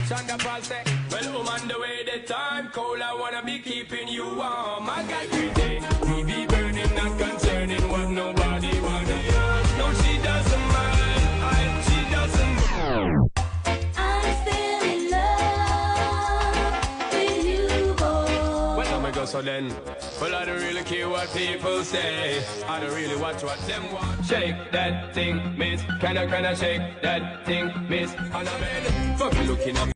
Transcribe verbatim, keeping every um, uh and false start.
Shonda Paul say, well, I'm on the way, the time cold, I wanna be keeping you warm. I got every day, we be burning, not concerning what nobody wanna hear. No, she doesn't mind, I, she doesn't mind. I'm still in love with you, boy. Well, I'm go so then, well, I don't really care what people say. I don't really watch what them want. Shake that thing, miss, kinda, kinda shake that thing, miss. And I'm in, fuck you looking at me.